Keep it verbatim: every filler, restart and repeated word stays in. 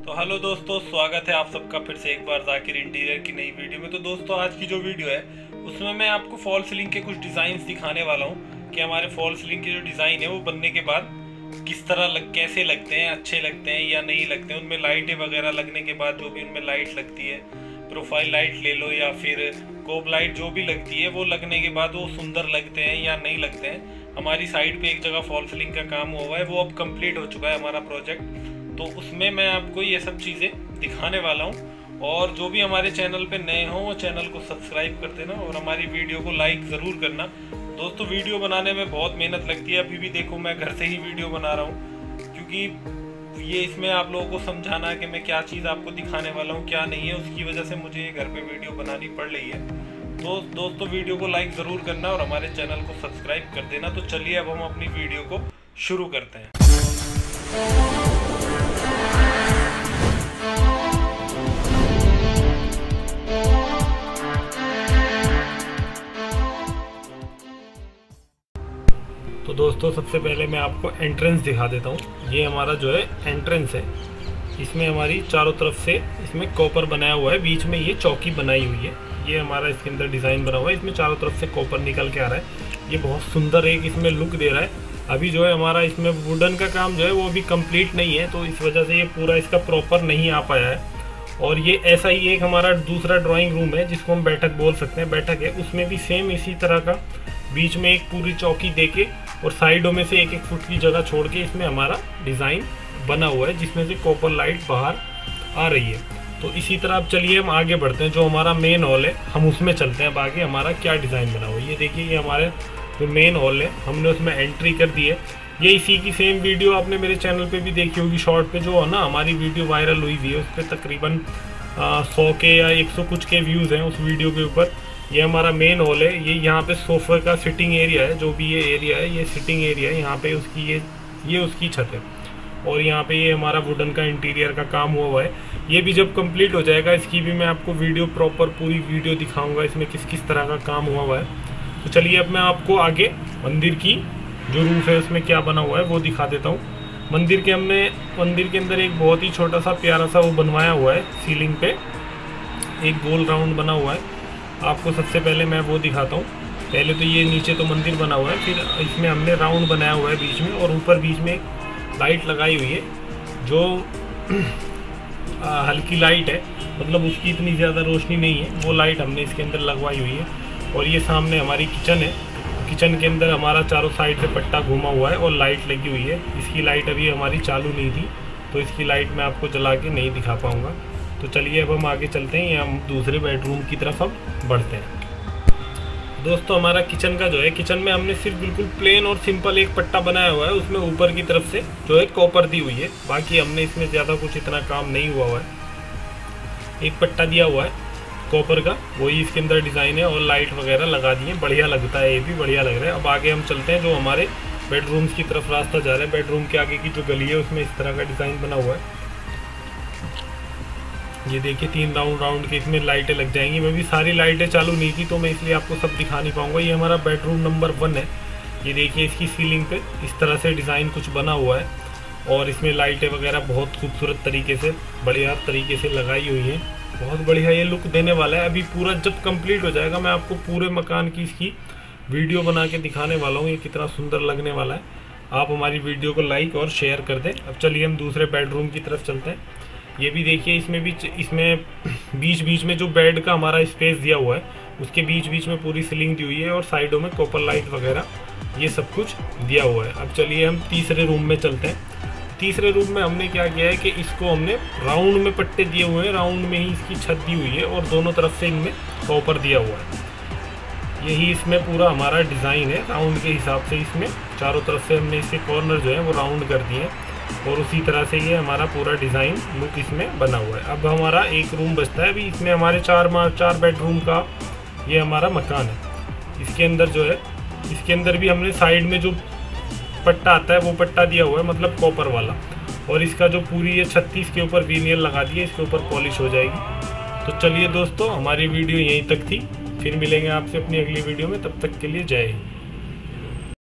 तो हेलो दोस्तों, स्वागत है आप सबका फिर से एक बार जाकिर इंटीरियर की नई वीडियो में। तो दोस्तों आज की जो वीडियो है उसमें मैं आपको फॉल सीलिंग के कुछ डिज़ाइंस दिखाने वाला हूँ कि हमारे फॉल सीलिंग के जो डिज़ाइन है वो बनने के बाद किस तरह लग कैसे लगते हैं, अच्छे लगते हैं या नहीं लगते हैं। उनमें लाइटें वगैरह लगने के बाद जो भी उनमें लाइट लगती है, प्रोफाइल लाइट ले लो या फिर कोब लाइट जो भी लगती है, वो लगने के बाद वो सुंदर लगते हैं या नहीं लगते हैं। हमारी साइड पे एक जगह फॉल सीलिंग का काम हुआ है, वो अब कंप्लीट हो चुका है हमारा प्रोजेक्ट। तो उसमें मैं आपको ये सब चीज़ें दिखाने वाला हूँ। और जो भी हमारे चैनल पे नए हों वो चैनल को सब्सक्राइब कर देना और हमारी वीडियो को लाइक ज़रूर करना। दोस्तों वीडियो बनाने में बहुत मेहनत लगती है। अभी भी देखो मैं घर से ही वीडियो बना रहा हूँ, क्योंकि ये इसमें आप लोगों को समझाना है कि मैं क्या चीज़ आपको दिखाने वाला हूँ क्या नहीं है, उसकी वजह से मुझे ये घर पे वीडियो बनानी पड़ रही है। तो दोस्तों वीडियो को लाइक ज़रूर करना और हमारे चैनल को सब्सक्राइब कर देना। तो चलिए अब हम अपनी वीडियो को शुरू करते हैं। तो दोस्तों सबसे पहले मैं आपको एंट्रेंस दिखा देता हूँ। ये हमारा जो है एंट्रेंस है, इसमें हमारी चारों तरफ से इसमें कॉपर बनाया हुआ है, बीच में ये चौकी बनाई हुई है। ये हमारा इसके अंदर डिज़ाइन बना हुआ है, इसमें चारों तरफ से कॉपर निकल के आ रहा है। ये बहुत सुंदर एक इसमें लुक दे रहा है। अभी जो है हमारा इसमें वुडन का काम जो है वो अभी कंप्लीट नहीं है, तो इस वजह से ये पूरा इसका प्रॉपर नहीं आ पाया है। और ये ऐसा ही एक हमारा दूसरा ड्राइंग रूम है जिसको हम बैठक बोल सकते हैं, बैठक है, उसमें भी सेम इसी तरह का बीच में एक पूरी चौकी देके और साइडों में से एक एक फुट की जगह छोड़ के इसमें हमारा डिज़ाइन बना हुआ है, जिसमें से कॉपर लाइट बाहर आ रही है। तो इसी तरह अब चलिए हम आगे बढ़ते हैं। जो हमारा मेन हॉल है हम उसमें चलते हैं, अब आगे हमारा क्या डिज़ाइन बना हुआ है। ये देखिए, ये हमारे जो मेन हॉल है हमने उसमें एंट्री कर दी है। ये इसी की सेम वीडियो आपने मेरे चैनल पे भी देखी होगी, शॉर्ट पे जो है ना हमारी वीडियो वायरल हुई हुई है, उस पर तकरीबन सौ के या एक सौ कुछ के व्यूज़ हैं उस वीडियो के ऊपर। ये हमारा मेन हॉल है। ये यहाँ पे सोफे का सिटिंग एरिया है, जो भी ये एरिया है ये सिटिंग एरिया है। यहाँ पे उसकी ये ये उसकी छत है और यहाँ पे ये हमारा वुडन का इंटीरियर का काम हुआ हुआ है। ये भी जब कंप्लीट हो जाएगा इसकी भी मैं आपको वीडियो प्रॉपर पूरी वीडियो दिखाऊंगा, इसमें किस किस तरह का काम हुआ हुआ है। तो चलिए अब मैं आपको आगे मंदिर की जो रूफ है उसमें क्या बना हुआ है वो दिखा देता हूँ। मंदिर के हमने मंदिर के अंदर एक बहुत ही छोटा सा प्यारा सा वो बनवाया हुआ है, सीलिंग पे एक गोल राउंड बना हुआ है। आपको सबसे पहले मैं वो दिखाता हूँ। पहले तो ये नीचे तो मंदिर बना हुआ है, फिर इसमें हमने राउंड बनाया हुआ है बीच में, और ऊपर बीच में एक लाइट लगाई हुई है जो आ, हल्की लाइट है, मतलब उसकी इतनी ज़्यादा रोशनी नहीं है, वो लाइट हमने इसके अंदर लगवाई हुई है। और ये सामने हमारी किचन है, किचन के अंदर हमारा चारों साइड से पट्टा घुमा हुआ है और लाइट लगी हुई है। इसकी लाइट अभी हमारी चालू नहीं थी, तो इसकी लाइट मैं आपको जला के नहीं दिखा पाऊँगा। तो चलिए अब हम आगे चलते हैं, या हम दूसरे बेडरूम की तरफ अब बढ़ते हैं। दोस्तों हमारा किचन का जो है, किचन में हमने सिर्फ बिल्कुल प्लेन और सिंपल एक पट्टा बनाया हुआ है, उसमें ऊपर की तरफ से जो है कॉपर दी हुई है। बाकी हमने इसमें ज़्यादा कुछ इतना काम नहीं हुआ हुआ है। एक पट्टा दिया हुआ है कॉपर का, वही इसके अंदर डिज़ाइन है, और लाइट वगैरह लगा दी है। बढ़िया लगता है, ये भी बढ़िया लग रहा है। अब आगे हम चलते हैं, जो हमारे बेडरूम्स की तरफ रास्ता जा रहा है। बेडरूम के आगे की जो गली है उसमें इस तरह का डिज़ाइन बना हुआ है। ये देखिए तीन राउंड राउंड के इसमें लाइटें लग जाएंगी। मैं भी सारी लाइटें चालू नहीं थी तो मैं इसलिए आपको सब दिखा नहीं पाऊंगा। ये हमारा बेडरूम नंबर वन है। ये देखिए इसकी सीलिंग पे इस तरह से डिज़ाइन कुछ बना हुआ है, और इसमें लाइटें वगैरह बहुत खूबसूरत तरीके से बढ़िया तरीके से लगाई हुई हैं। बहुत बढ़िया ये लुक देने वाला है। अभी पूरा जब कंप्लीट हो जाएगा मैं आपको पूरे मकान की इसकी वीडियो बना के दिखाने वाला हूँ, ये कितना सुंदर लगने वाला है। आप हमारी वीडियो को लाइक और शेयर कर दें। अब चलिए हम दूसरे बेडरूम की तरफ चलते हैं। ये भी देखिए, इसमें भी इसमें बीच बीच में जो बेड का हमारा स्पेस दिया हुआ है उसके बीच बीच में पूरी सीलिंग दी हुई है, और साइडों में कॉपर लाइट वगैरह ये सब कुछ दिया हुआ है। अब चलिए हम तीसरे रूम में चलते हैं। तीसरे रूम में हमने क्या किया है कि इसको हमने राउंड में पट्टे दिए हुए हैं, राउंड में ही इसकी छत दी हुई है, और दोनों तरफ से इनमें कॉपर दिया हुआ है। यही इसमें पूरा हमारा डिज़ाइन है, राउंड के हिसाब से इसमें चारों तरफ से हमने इसके कॉर्नर जो है वो राउंड कर दिए हैं, और उसी तरह से ये हमारा पूरा डिज़ाइन लुक इसमें बना हुआ है। अब हमारा एक रूम बचता है। अभी इसमें हमारे चार चार बेडरूम का ये हमारा मकान है। इसके अंदर जो है, इसके अंदर भी हमने साइड में जो पट्टा आता है वो पट्टा दिया हुआ है, मतलब कॉपर वाला, और इसका जो पूरी ये छत्तीस के ऊपर वीनियर लगा दिए, इसके ऊपर पॉलिश हो जाएगी। तो चलिए दोस्तों हमारी वीडियो यहीं तक थी, फिर मिलेंगे आपसे अपनी अगली वीडियो में। तब तक के लिए जय हिंद।